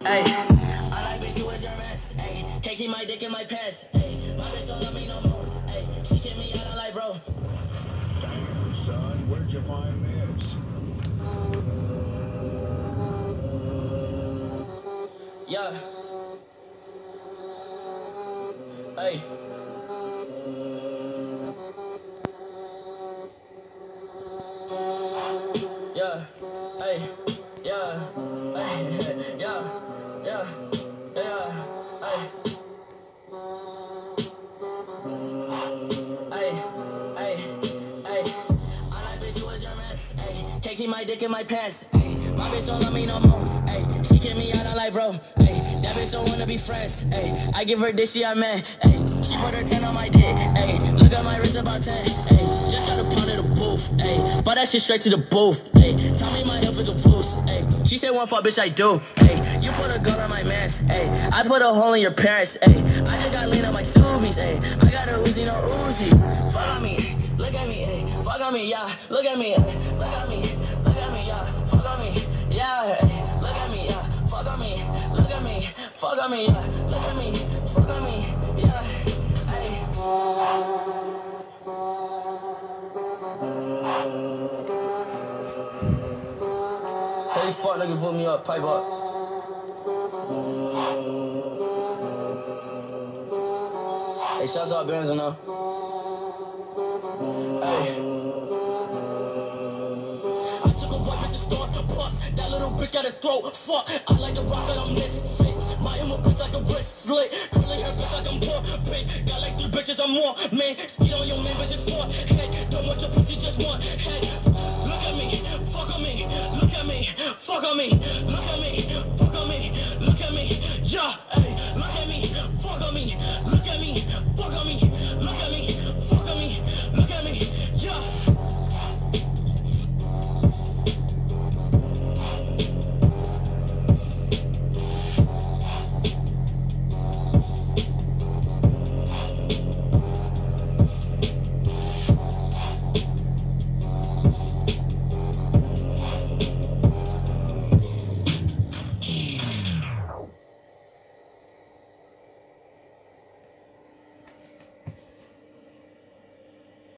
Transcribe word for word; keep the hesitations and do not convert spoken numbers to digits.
Ay, I like bitch, you was your mess. Ay, can't keep my dick in my pants. Ay, my bitch don't love me no more. Ay, she kicked me out on life, bro. Damn, son, where'd you find this? Yeah. Ay. Yeah. Ay. Yeah. Ay. Yeah. Yeah. Yeah. Ay. Ay. Ay. Ay. I like bitch, you was your mess. Ay, can't keep my dick in my pants. Ay, my bitch don't love me no more. Ay, she kicked me out on life, bro. Ay, that bitch don't wanna be friends. Ay, I give her this, she a man. Ay, she put her ten on my dick. Ay, look at my wrist about ten. Ay, just got a pound of the booth. Ay, bought that shit straight to the booth. Ay, tell me my health is a foos. Ay, she said one fuck, bitch, I do. Ay, you put a gun on my mans. Ay, I put a hole in your parents. Ay, I just got lean on my Subies. Ay, I got a Uzi, no Uzi. Follow me. Look at me, ay, fuck on me, yeah. Look at me, ay, look at me, look at me, yeah. Fuck on me, yeah. Ay, look at me, yeah. Fuck on me, look at me, fuck on me, yeah. Look at me, fuck on me, yeah. Ay. Tell these fuck niggas put me up, pipe up. Hey, shouts out Benz now. Hey. I took a weapon to start the bus. That little bitch got a throat. Fuck, I like the rock, but I'm misfit. My emo bitch like a wrist slit. Curly hair bitch like I'm poor. Big, got like three bitches or more. Man, skid on your man, bitch, it's four. Head, don't want your pussy, just one head. Look at me, fuck on me. Look at me, fuck on me.